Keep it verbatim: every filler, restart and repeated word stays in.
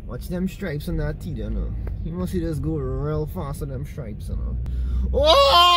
Watch them stripes on that TIIDA, no. You must see this go real fast on them stripes, you know. Oh!